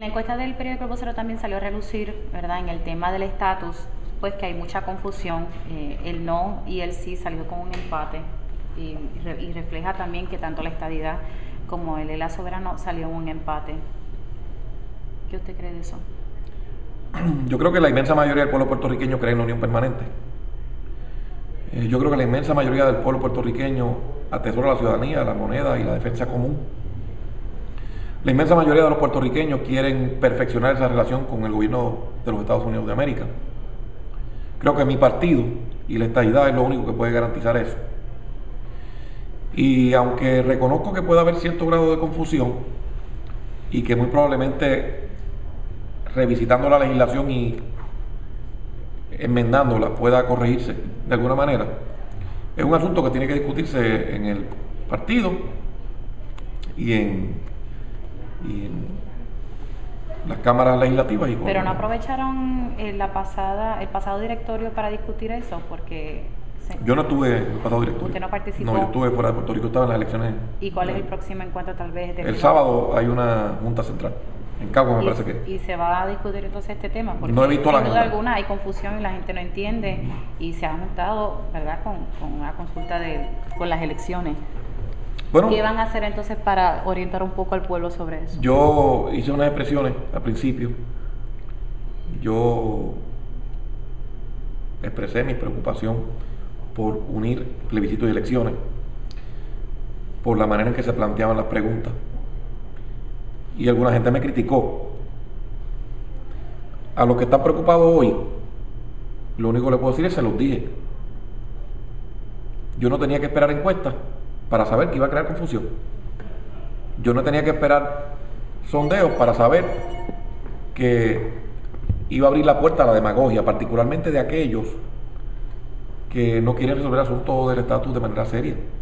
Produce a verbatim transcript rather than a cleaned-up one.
La encuesta del periódico El Vocero también salió a relucir, ¿verdad?, en el tema del estatus, pues que hay mucha confusión. Eh, el no y el sí salió con un empate y, y refleja también que tanto la estadidad como el E L A soberano salió en un empate. ¿Qué usted cree de eso? Yo creo que la inmensa mayoría del pueblo puertorriqueño cree en la unión permanente. Eh, yo creo que la inmensa mayoría del pueblo puertorriqueño atesora la ciudadanía, la moneda y la defensa común. La inmensa mayoría de los puertorriqueños quieren perfeccionar esa relación con el gobierno de los Estados Unidos de América. Creo que mi partido y la estadidad es lo único que puede garantizar eso. Y aunque reconozco que puede haber cierto grado de confusión y que muy probablemente revisitando la legislación y enmendándola pueda corregirse de alguna manera, es un asunto que tiene que discutirse en el partido y en y en las cámaras legislativas. Y Pero no aprovecharon eh, la pasada, el pasado directorio para discutir eso, porque... Se... Yo no estuve en el pasado directorio. ¿Usted no participó? No, yo estuve fuera de Puerto Rico, estaba en las elecciones. ¿Y cuál es el próximo encuentro tal vez? De el sábado hay una junta central, en Cagua me y, parece que. ¿Y se va a discutir entonces este tema? Porque no he visto sin la duda agenda. alguna hay confusión y la gente no entiende y se ha juntado, ¿verdad?, con, con una consulta de, con las elecciones. Bueno, ¿qué van a hacer entonces para orientar un poco al pueblo sobre eso? Yo hice unas expresiones al principio. Yo expresé mi preocupación por unir plebiscito y elecciones, por la manera en que se planteaban las preguntas. Y alguna gente me criticó. A los que están preocupados hoy, lo único que les puedo decir es, se los dije. Yo no tenía que esperar encuestas para saber que iba a crear confusión. Yo no tenía que esperar sondeos para saber que iba a abrir la puerta a la demagogia, particularmente de aquellos que no quieren resolver asuntos del estatus de manera seria.